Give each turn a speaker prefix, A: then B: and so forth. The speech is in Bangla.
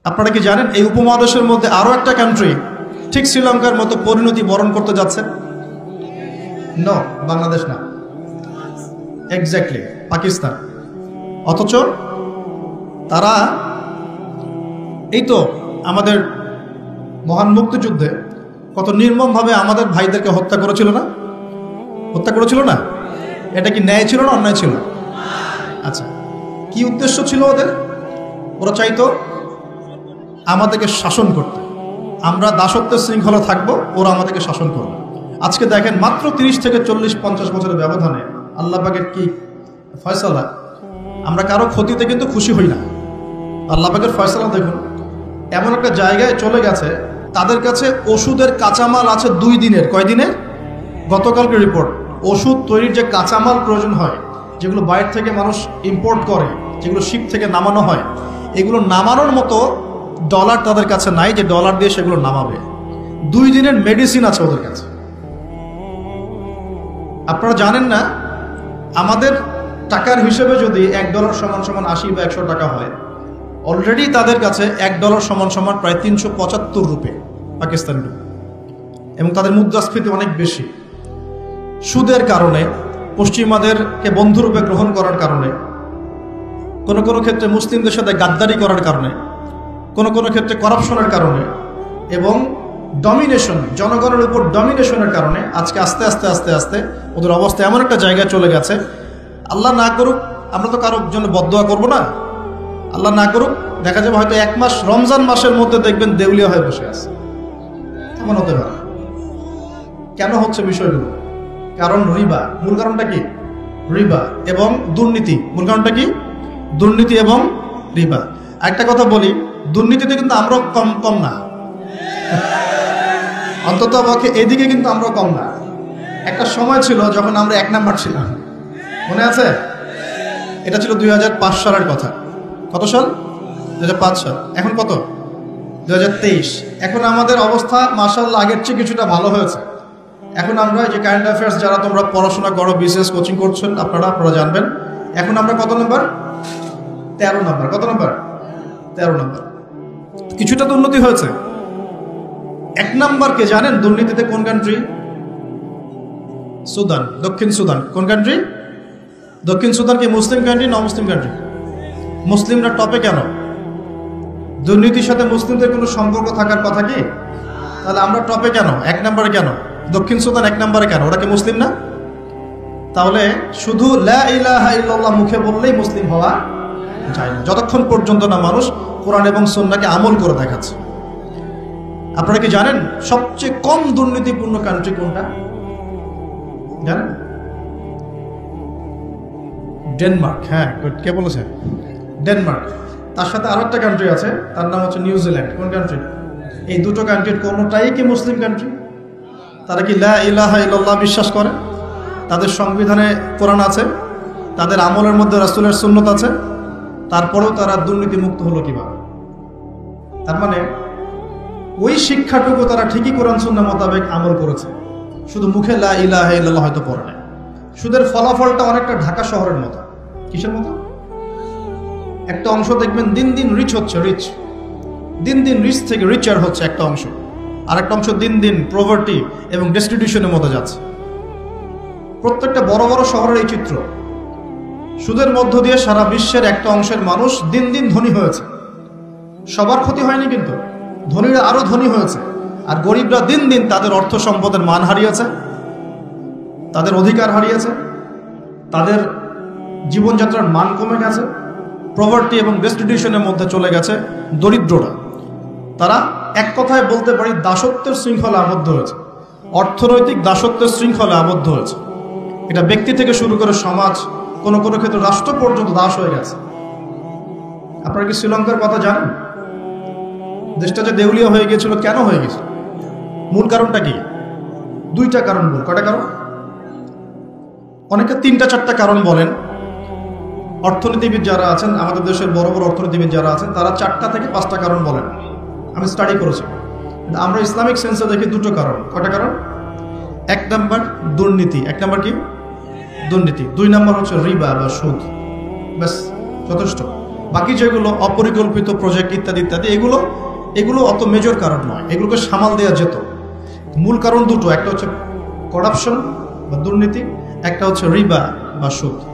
A: আপনারা কি জানেন এই উপমহাদেশের মধ্যে আরো একটা কান্ট্রি ঠিক শ্রীলঙ্কার মতো পরিণতি বরণ করতে যাচ্ছে? নো, বাংলাদেশ না, এক্স্যাক্টলি পাকিস্তান। অথচ তারা এই তো আমাদের মহান মুক্তিযুদ্ধে কত নির্মমভাবে আমাদের ভাইদেরকে হত্যা করেছিল না? হত্যা করেছিল না? এটা কি ন্যায় ছিল না অন্যায় ছিল? আচ্ছা, কি উদ্দেশ্য ছিল ওদের? ওরা চাইতো আমাদেরকে শাসন করতে, আমরা দাসত্বের শৃঙ্খলা থাকবো, ওরা আমাদেরকে শাসন করবে। আজকে দেখেন মাত্র 30 থেকে 40-50 বছরের ব্যবধানে আল্লাহ পাকের কি ফয়সালা। আমরা কারো ক্ষতিতে কিন্তু খুশি হই না। আল্লাহ পাকের ফয়সালা দেখুন, এমন একটা জায়গায় চলে গেছে তাদের কাছে ওষুধের কাঁচামাল আছে 2 দিনের। কয় দিনের? গতকালকে রিপোর্ট, ওষুধ তৈরির যে কাঁচামাল প্রয়োজন হয়, যেগুলো বাইরে থেকে মানুষ ইম্পোর্ট করে, যেগুলো শিপ থেকে নামানো হয়, এগুলো নামানোর মতো ডলার তাদের কাছে নাই যে ডলার দিয়ে সেগুলো নামাবে। 2 দিনের মেডিসিন আছে ওদের কাছে। আপনারা জানেন না, আমাদের টাকার হিসেবে যদি $1 সমান সমান 80 বা 100 টাকা হয়, অলরেডি তাদের কাছে $1 সমান সমান প্রায় 375 রুপি পাকিস্তানি রুপি, এবং তাদের মুদ্রাস্ফীতি অনেক বেশি। সুদের কারণে, পশ্চিমাদেরকে বন্ধুরূপে গ্রহণ করার কারণে, কোনো কোনো ক্ষেত্রে মুসলিমদের সাথে গাদ্দারি করার কারণে, কোনো কোনো ক্ষেত্রে করাপশনের কারণে এবং ডমিনেশন, জনগণের উপর ডমিনেশনের কারণে আজকে আস্তে আস্তে আস্তে আস্তে ওদের অবস্থা এমন একটা জায়গায় চলে গেছে। আল্লাহ না করুক, আমরা তো কারোর জন্য বদদোয়া করবো না, আল্লাহ না করুক, দেখা যাবে হয়তো 1 মাস রমজান মাসের মধ্যে দেখবেন দেউলিয়া হয়ে বসে আছে। এমন হতে পারে। কেন হচ্ছে বিষয়গুলো? কারণ রিবা। মূল কারণটা কি? রিবা এবং দুর্নীতি। মূল কারণটা কি? দুর্নীতি এবং রিবা। একটা কথা বলি, দুর্নীতিতে কিন্তু আমরাও কম না, অন্তত পক্ষে এদিকে কিন্তু আমরাও কম না। একটা সময় ছিল যখন আমরা 1 নাম্বার ছিলাম, মনে আছে? এটা ছিল 2005 সালের কথা। কত সাল? 2005 সাল। এখন কত? 2023। এখন আমাদের অবস্থা মাশাআল্লাহ আগের চেয়ে কিছুটা ভালো হয়েছে। এখন আমরা যে কারেন্ট অ্যাফেয়ার্স, যারা তোমরা পড়াশোনা করো, বিসিএস কোচিং করছেন, আপনারা জানবেন এখন আমরা কত নাম্বার? 13 নাম্বার। কত নাম্বার? 13 নাম্বার। কিছুটা তো উন্নতি হয়েছে। 1 নাম্বারকে জানেন দুর্নীতিতে কোন কান্ট্রি? সুদান, দক্ষিণ সুদান। কোন কান্ট্রি? দক্ষিণ সুদান কি মুসলিম কান্ট্রি না মুসলিম কান্ট্রি? মুসলিমরা টপে কেন? দুর্নীতির সাথে মুসলিমদের কোনো সম্পর্ক থাকার কথা কি? তাহলে আমরা টপে কেন? 1 নাম্বারে কেন? দক্ষিণ সুদান 1 নাম্বারে কেন? ওরা কি মুসলিম না? তাহলে শুধু লা ইলাহা ইল্লাল্লাহ মুখে বললেই মুসলিম হওয়া যায় না, যতক্ষণ পর্যন্ত না মানুষ কোরআন এবং সুন্নাহকে আমল করে দেখাচ্ছে। আপনারা কি জানেন সবচেয়ে কম দুর্নীতিপূর্ণ কান্ট্রি কোনটা? জানেন? ডেনমার্ক। হ্যাঁ, কে বলেছে? ডেনমার্ক। তার সাথে আরো একটা কান্ট্রি আছে, তার নাম হচ্ছে নিউজিল্যান্ড। কোন কান্ট্রি? এই দুটো কান্ট্রির কোনোটাই কি মুসলিম কান্ট্রি? তারা কি লা ইলাহা ইল্লাল্লাহ বিশ্বাস করে? তাদের সংবিধানে কোরআন আছে, তাদের আমলের মধ্যে রাসূলের সুন্নাত আছে, তারপরেও তারা দুর্নীতি মুক্ত হলো কিভাবে? তার মানে ওই শিক্ষাটুকু তারা ঠিকই কোরআন সুন্নাহ মোতাবেক আমল করেছে, শুধু মুখে লা ইলাহা ইল্লাল্লাহ হয়তো পড়ে না। সুদের ফলাফলটা অনেকটা ঢাকা শহরের মতো। কিসের মতো? একটা অংশ দেখবেন দিন দিন রিচ হচ্ছে, দিন দিন রিচ থেকে রিচার হচ্ছে একটা অংশ, আর একটা অংশ দিন দিন প্রভার্টি এবং ডেস্টিটিউশনের মতো যাচ্ছে। প্রত্যেকটা বড় বড় শহরের এই চিত্র। সুদের মধ্য দিয়ে সারা বিশ্বের একটা অংশের মানুষ দিন দিন ধনী হয়েছে। সবার ক্ষতি হয়নি, কিন্তু ধনীরা আরো ধনী হয়েছে, আর গরিবরা দিন দিন তাদের অর্থ সম্পদের মান হারিয়েছে, তাদের অধিকার হারিয়েছে, তাদের জীবনযাত্রার মান কমে গেছে, প্রভার্টি এবং ডেস্টিটিউশনের মধ্যে চলে গেছে দরিদ্ররা। তারা এক কথায় বলতে পারি দাসত্বের শৃঙ্খলা আবদ্ধ হয়েছে, অর্থনৈতিক দাসত্বের শৃঙ্খলা আবদ্ধ হয়েছে। এটা ব্যক্তি থেকে শুরু করে সমাজ, কোনো কোনো ক্ষেত্রে রাষ্ট্র পর্যন্ত দাস হয়ে গেছে। আপনারা কি শ্রীলঙ্কার কথা জানেন? দেশটা যে দেউলিয়া হয়ে গিয়েছিল, কেন হয়ে গেছিল? মূল কারণটা কি? 2টা কারণ বল। কয়টা কারণ? অনেকে 3টা-4টা কারণ বলেন। অর্থনীতিবিদ যারা আছেন, আমাদের দেশের বড় বড় অর্থনীতিবিদ যারা আছেন, তারা 4টা থেকে 5টা কারণ বলেন। আমি স্টাডি করেছি, আমরা ইসলামিক সেন্সে দেখি 2টো কারণ। কয়টা কারণ? 1 নাম্বার দুর্নীতি। 1 নাম্বার কি? দুর্নীতি। 2 নাম্বার হচ্ছে রিবা বা সুদ। ব্যাস, যথেষ্ট। বাকি যেগুলো অপরিকল্পিত প্রজেক্ট ইত্যাদি ইত্যাদি, এগুলো অত মেজর কারণ নয়, এগুলোকে সামাল দেওয়া যেত। মূল কারণ দুটো, একটা হচ্ছে করাপশন বা দুর্নীতি, একটা হচ্ছে রিবা বা সুদ।